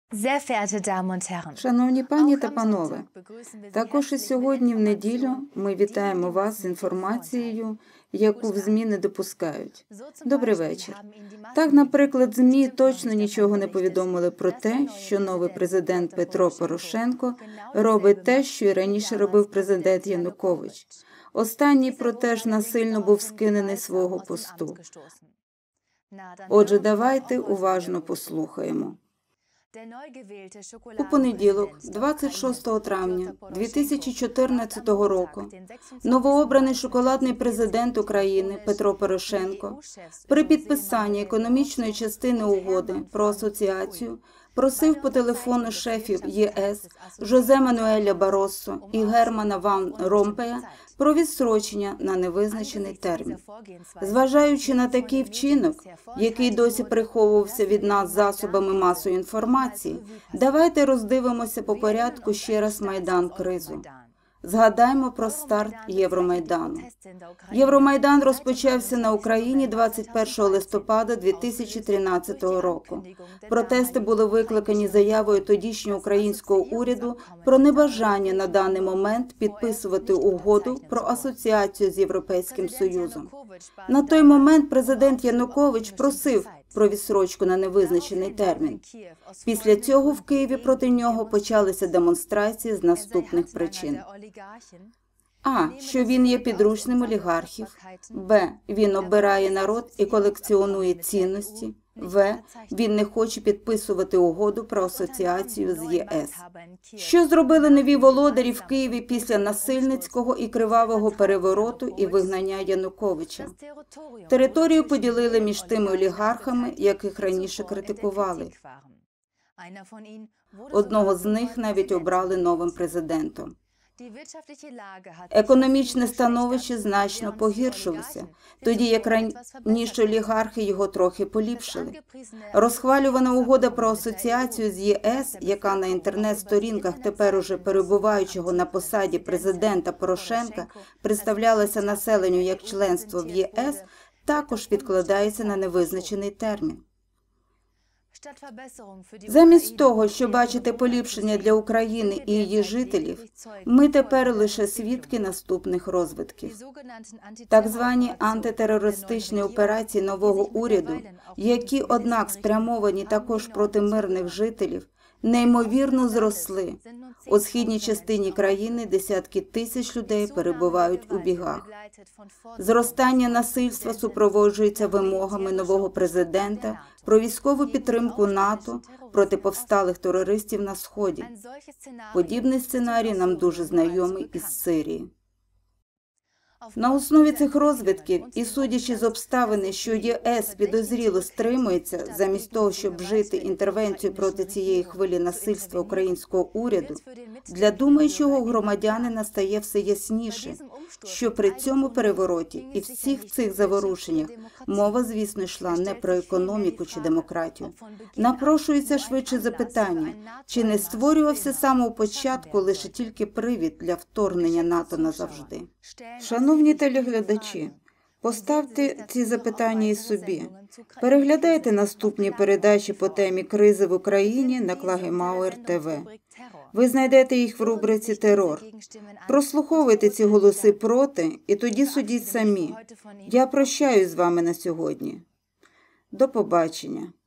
Шановні пані та панове, також і сьогодні в неділю ми вітаємо вас з інформацією, яку в ЗМІ не допускають. Добрий вечір. Так, наприклад, ЗМІ точно нічого не повідомили про те, що новий президент Петро Порошенко робить те, що і раніше робив президент Янукович. Останній, проте ж, насильно був скинений з свого посту. Отже, давайте уважно послухаємо. У понеділок, 26 травня 2014 року, новообраний шоколадний президент України Петро Порошенко при підписанні економічної частини угоди про асоціацію просив по телефону шефів ЄС Жозе Мануеля Барроссо і Германа Ван Ромпея про відстрочення на невизначений термін. Зважаючи на такий вчинок, який досі приховувався від нас засобами масової інформації, давайте роздивимося по порядку ще раз Майдан кризу. Згадаймо про старт Євромайдану. Євромайдан розпочався на Україні 21 листопада 2013 року. Протести були викликані заявою тодішнього українського уряду про небажання на даний момент підписувати угоду про асоціацію з Європейським Союзом. На той момент президент Янукович просив про відстрочку на невизначений термін. Після цього в Києві проти нього почалися демонстрації з наступних причин. А. Що він є підручним олігархів. Б. Він обирає народ і колекціонує цінності. В. Він не хоче підписувати угоду про асоціацію з ЄС. Що зробили нові володарі в Києві після насильницького і кривавого перевороту і вигнання Януковича? Територію поділили між тими олігархами, яких раніше критикували. Одного з них навіть обрали новим президентом. Економічне становище значно погіршилося, тоді як раніше олігархи його трохи поліпшили. Розхвалювана угода про асоціацію з ЄС, яка на інтернет-сторінках тепер уже перебуваючого на посаді президента Порошенка представлялася населенню як членство в ЄС, також відкладається на невизначений термін. Замість того, щоб бачити поліпшення для України і її жителів, ми тепер лише свідки наступних розвитків. Так звані антитерористичні операції нового уряду, які, однак, спрямовані також проти мирних жителів, неймовірно зросли. У східній частині країни десятки тисяч людей перебувають у бігах. Зростання насильства супроводжується вимогами нового президента про військову підтримку НАТО проти повсталих терористів на Сході. Подібний сценарій нам дуже знайомий із Сирії. На основі цих розвитків і судячи з обставини, що ЄС підозріло стримується, замість того, щоб вжити інтервенцію проти цієї хвилі насильства українського уряду, для думаючого громадянина стає все ясніше, що при цьому перевороті і всіх цих заворушеннях мова, звісно, йшла не про економіку чи демократію. Напрошується швидше запитання, чи не створювався з самого початку лише тільки привід для вторгнення НАТО назавжди? Шановні телеглядачі, поставте ці запитання і собі. Переглядайте наступні передачі по темі кризи в Україні на Клагемауер ТВ. Ви знайдете їх в рубриці «Терор». Прослуховуйте ці голоси проти і тоді судіть самі. Я прощаюсь з вами на сьогодні. До побачення.